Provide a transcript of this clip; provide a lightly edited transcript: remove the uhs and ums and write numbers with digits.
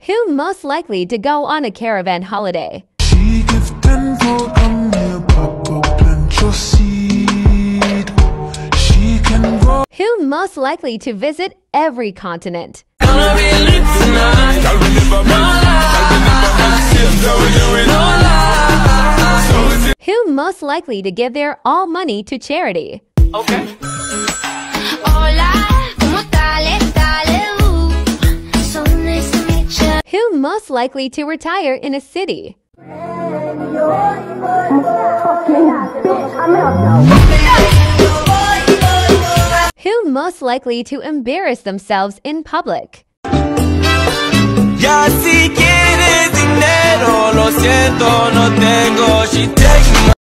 Who most likely to go on a caravan holiday? She give 10 for come here, Papa, plant your seed. She can go. Who most likely to visit every continent? Who most likely to give their all money to charity? Okay. Who most likely to retire in a city? Who most likely to embarrass themselves in public? Ya si quieres dinero, lo siento, no tengo. She takes